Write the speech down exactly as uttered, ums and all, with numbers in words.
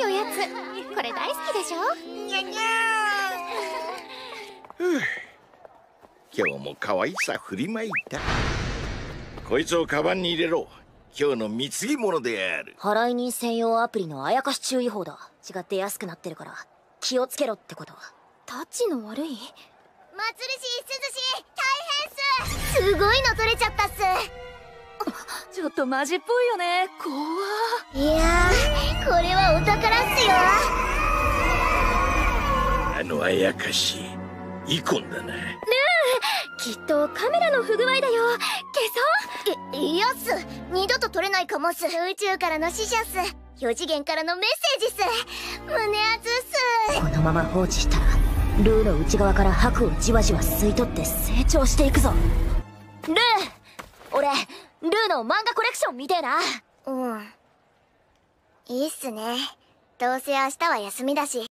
いおやつ。これ大好きでしょ。にゃにゃー。今日も可愛さ振りまいた。こいつをカバンに入れろ。今日の貢ぎ物である。 払い人専用アプリのあやかし注意報だ。違って安くなってるから気をつけろってこと。 タチの悪い。 まつりしすずし大変っす。すごいの取れちゃったっす。 ちょっとマジっぽいよね。怖いやー、これはお宝っすよ。 あのあやかしイコンだな。 ルー、きっとカメラの不具合だよ。消そう。い、いやっす。二度と撮れないかもっす。宇宙からの使者っす。四次元からのメッセージっす。胸熱っす。 このまま放置したらルーの内側から白をじわじわ吸い取って成長していくぞ。ルー、俺ルーの漫画コレクション見てえな。 うん、いいっすね。どうせ明日は休みだし。